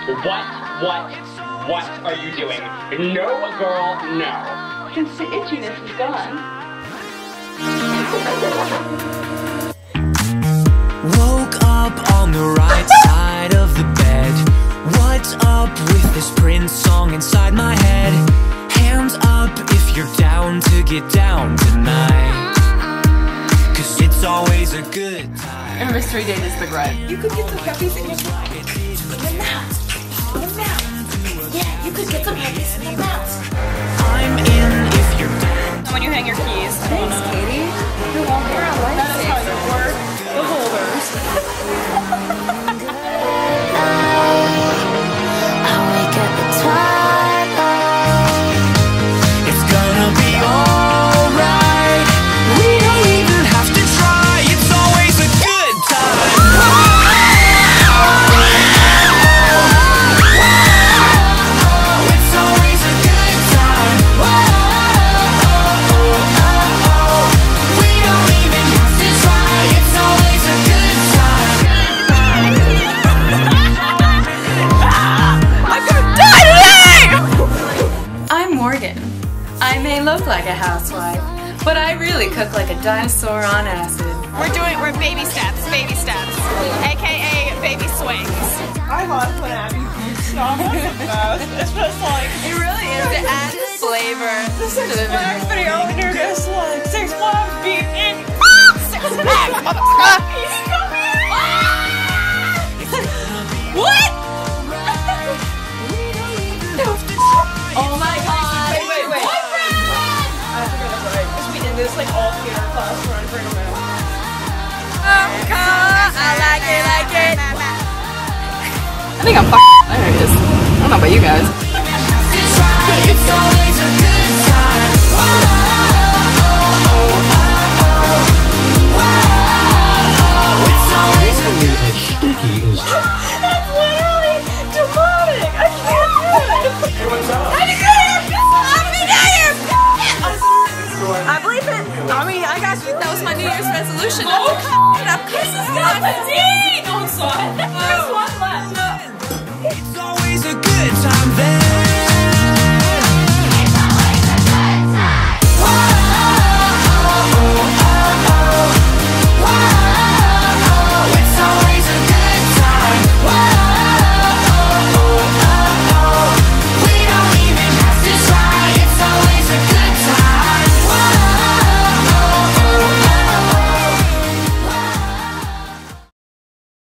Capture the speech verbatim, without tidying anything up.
What, what, what are you doing? No, girl, no. Since the itchiness is gone. Woke up on the right side of the bed. What's up with this Prince song inside my head? Hands up if you're down to get down tonight, 'cause it's always a good time. Remember, three days is the grind. You could get some puppies in your mouth. In your mouth. In your mouth. Yeah, you could get some puppies in your mouth. I'm in if you're down. When you hang your keys. Thanks, Katie. You're welcome. You're a That is how you work the holders. It's gonna be alright. We don't even have to try. It's always a good time. It's always a good time. We don't even have to try. It's always a good time. I'm gonna die today! I'm Morgan. I may look like a housewife, but I really cook like a dinosaur on acid. We're doing, we're baby steps, baby steps, A K A baby swings. I love when Abby beats stuff. It's the best. It's just like, It really is to add flavor to the next video, and you're just like, six moms beat in. Six pack, motherfucker! What? Oh my god! Wait, wait, wait. I forgot to write. Because we did this like all theater class for our bring them out. I like it, like it. I think I'm f***ing hilarious. I don't know about you guys. It's always a good time. It's always a good That's literally demonic. I can't do it. I believe it. I mean, I got you. That was my New Year's resolution. Not to enough kisses. That's a D. No, son. There's one left. It's always a good time then.